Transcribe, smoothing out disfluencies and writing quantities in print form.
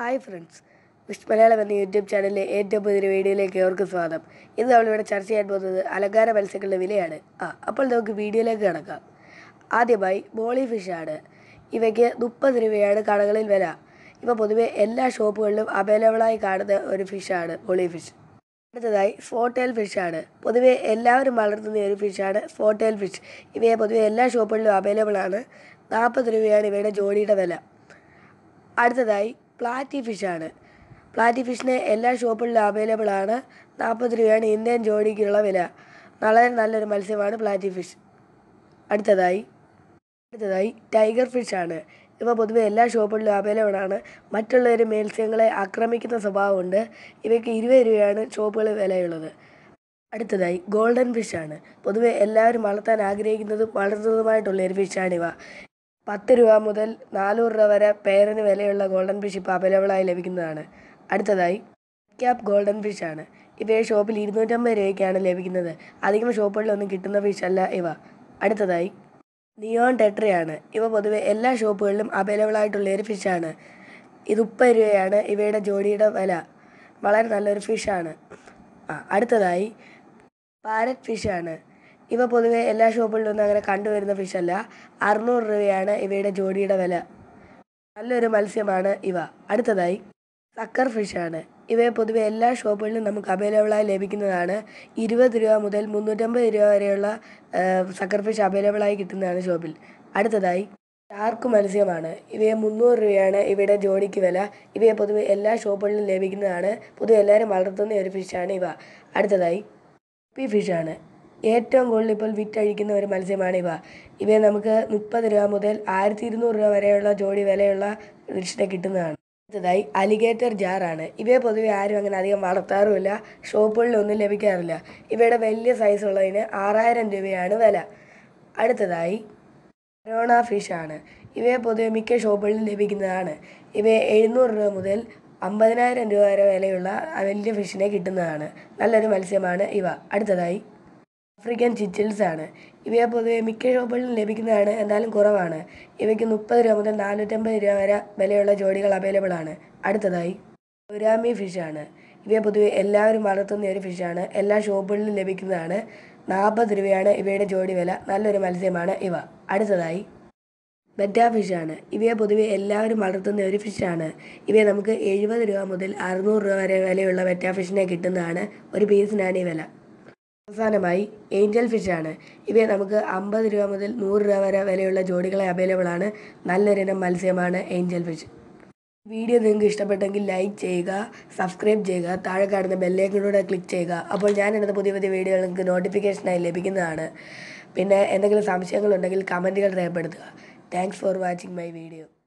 Hi friends, wish Malayalam എന്ന YouTube ചാനലിലെ ഏറ്റവും പുതിയൊരു വീഡിയോയിലേക്ക് ഏവർക്കും സ്വാഗതം. ഇന്ന് നമ്മളിവിടെ ചർച്ച ചെയ്യാൻ പോകുന്നത് അലങ്കാര മത്സ്യങ്ങളുടെ വിലയാണ്. അപ്പോൾ നമുക്ക് വീഡിയോയിലേക്ക് കിടക്കാം. ആദ്യമായി ബോളി ഫിഷാണ്. ഇവയ്ക്ക് 30 രൂപയാണ് കടകളിൽ വില. ഇവ പൊതുവെ എല്ലാ ഷോപ്പുകളിലും അവൈലബിളായി കാണുന്ന ഒരു ഫിഷാണ് ബോളി ഫിഷ്. അടുത്തതായി സ്പോട്ടെയിൽ ഫിഷാണ്. പൊതുവെ എല്ലാവരും വളർത്തുന്ന ഒരു ഫിഷാണ് സ്പോട്ടെയിൽ ഫിഷ്. ഇവയെ പൊതുവെ എല്ലാ ഷോപ്പുകളിലും അവൈലബിളാണ്. 40 രൂപയാണ് ഇവയുടെ ജോഡിയുടെ വില. അടുത്തതായി പ്ലാറ്റി ഫിഷാണ്. പ്ലാറ്റി ഫിഷിന് എല്ലാ ഷോപ്പുകളിലും അവൈലബിളാണ്. 40 രൂപയാണ് ഇന്ത്യൻ ജോഡിക്കുള്ള വില. വളരെ നല്ലൊരു മത്സ്യമാണ് പ്ലാറ്റി ഫിഷ്. അടുത്തതായി ടൈഗർ ഫിഷാണ്. ഇവ പൊതുവെ എല്ലാ ഷോപ്പുകളിലും അവൈലബിളാണ്. മറ്റുള്ളവർ മത്സ്യങ്ങളെ ആക്രമിക്കുന്ന സ്വഭാവമുണ്ട്. ഇവയ്ക്ക് 20 രൂപയാണ് ഷോപ്പുകളിൽ വിലയുള്ളത്. അടുത്തതായി ഗോൾഡൻ ഫിഷാണ്. പൊതുവെ എല്ലാവരും വളർത്താൻ ആഗ്രഹിക്കുന്നതും വളർത്തുന്നതുമായിട്ടുള്ള ഒരു ഫിഷാണിവ. 10 രൂപ മുതൽ 400 രൂപ വരെ പേരിന് വിലയുള്ള ഗോൾഡൻ ഫിഷ് ഇപ്പോൾ അവൈലബിളായി ലഭിക്കുന്നതാണ്. അടുത്തതായി ക്യാപ്പ് ഗോൾഡൻ ഫിഷാണ്. ഇവയെ ഷോപ്പിൽ 250 രൂപയ്ക്കാണ് ലഭിക്കുന്നത്. അധികം ഷോപ്പുകളിലൊന്നും കിട്ടുന്ന ഫിഷല്ല ഇവ. അടുത്തതായി നിയോൺ ടെട്രയാണ്. ഇവ പൊതുവെ എല്ലാ ഷോപ്പുകളിലും അവൈലബിളായിട്ടുള്ള ഒരു ഫിഷാണ്. 30 രൂപയാണ് ഇവയുടെ ജോഡിയുടെ വില. വളരെ നല്ലൊരു ഫിഷാണ്. അടുത്തതായി പാരറ്റ് ഫിഷാണ്. ഇവ പൊതുവെ എല്ലാ ഷോപ്പുകളിലൊന്നും അങ്ങനെ കണ്ടുവരുന്ന ഫിഷല്ല. 600 രൂപയാണ് ഇവയുടെ ജോഡിയുടെ വില. നല്ലൊരു മത്സ്യമാണ് ഇവ. അടുത്തതായി സക്കർ ഫിഷാണ്. ഇവയെ പൊതുവെ എല്ലാ ഷോപ്പുകളിലും നമുക്ക് അവൈലബിളായി ലഭിക്കുന്നതാണ്. 20 രൂപ മുതൽ 350 രൂപ വരെയുള്ള സക്കർ ഫിഷ് അവൈലബിളായി കിട്ടുന്നതാണ് ഷോപ്പിൽ. അടുത്തതായി ഷാർക്ക് മത്സ്യമാണ്. ഇവയെ 300 രൂപയാണ് ഇവയുടെ ജോഡിക്ക് വില. ഇവയെ പൊതുവെ എല്ലാ ഷോപ്പുകളിലും ലഭിക്കുന്നതാണ്. പൊതുവെ എല്ലാവരും വളർത്തുന്ന ഒരു ഫിഷാണ് ഇവ. അടുത്തതായി ഗപ്പി ഫിഷാണ്. ഏറ്റവും കൂടുതൽ ഇപ്പോൾ വിറ്റഴിക്കുന്ന ഒരു മത്സ്യമാണ് ഇവ. ഇവയെ നമുക്ക് 30 രൂപ മുതൽ 1200 രൂപ വരെയുള്ള ജോഡി വിലയുള്ള ഫിഷിനെ കിട്ടുന്നതാണ്. അടുത്തതായി അലിഗേറ്റർ ജാറാണ്. ഇവയെ പൊതുവെ ആരും അങ്ങനെ അധികം വളർത്താറുമില്ല. ഷോപ്പുകളിലൊന്നും ലഭിക്കാറില്ല. ഇവയുടെ വലിയ സൈസുള്ളതിന് 6000 രൂപയാണ് വില. അടുത്തതായി അരോണ ഫിഷാണ്. ഇവയെ പൊതുവെ മിക്ക ഷോപ്പുകളിലും ലഭിക്കുന്നതാണ്. ഇവയെ 700 രൂപ മുതൽ 50000 രൂപ വരെ വിലയുള്ള വലിയ ഫിഷിനെ കിട്ടുന്നതാണ്. നല്ലൊരു മത്സ്യമാണ് ഇവ. അടുത്തതായി ആഫ്രിക്കൻ ചിച്ചിൽസ് ആണ്. ഇവയെ പൊതുവെ മിക്ക ഷോപ്പുകളിലും ലഭിക്കുന്നതാണ്, എന്നാലും കുറവാണ്. ഇവയ്ക്ക് 30 രൂപ മുതൽ 450 രൂപ വരെ വിലയുള്ള ജോഡികൾ അവൈലബിൾ ആണ്. അടുത്തതായി ഗൗരാമി ഫിഷാണ്. ഇവയെ പൊതുവെ എല്ലാവരും വളർത്തുന്ന ഒരു ഫിഷാണ്. എല്ലാ ഷോപ്പുകളിലും ലഭിക്കുന്നതാണ്. 40 രൂപയാണ് ഇവയുടെ ജോഡി വില. നല്ലൊരു മത്സ്യമാണ് ഇവ. അടുത്തതായി ബെറ്റാ ഫിഷാണ്. ഇവയെ പൊതുവെ എല്ലാവരും വളർത്തുന്ന ഒരു ഫിഷാണ്. ഇവയെ നമുക്ക് 70 രൂപ മുതൽ 600 രൂപ വരെ വിലയുള്ള ബെറ്റാ ഫിഷിനെ കിട്ടുന്നതാണ്. ഒരു പീസിനാണ് ഈ വില. അവസാനമായി ഏഞ്ചൽ ഫിഷാണ്. ഇവയെ നമുക്ക് 50 രൂപ മുതൽ 100 രൂപ വരെ വിലയുള്ള ജോഡികളെ അവൈലബിൾ ആണ്. നല്ലൊരിനം മത്സ്യമാണ് ഏഞ്ചൽ ഫിഷ്. വീഡിയോ നിങ്ങൾക്ക് ഇഷ്ടപ്പെട്ടെങ്കിൽ ലൈക്ക് ചെയ്യുക, സബ്സ്ക്രൈബ് ചെയ്യുക, താഴെ കാണുന്ന ബെല്ലൈക്കണിലൂടെ ക്ലിക്ക് ചെയ്യുക. അപ്പോൾ ഞാനിടുന്ന പുതിയ പുതിയ വീഡിയോകൾ നിങ്ങൾക്ക് നോട്ടിഫിക്കേഷനായി ലഭിക്കുന്നതാണ്. പിന്നെ എന്തെങ്കിലും സംശയങ്ങളുണ്ടെങ്കിൽ കമൻറ്റുകൾ രേഖപ്പെടുത്തുക. Thanks for watching my video.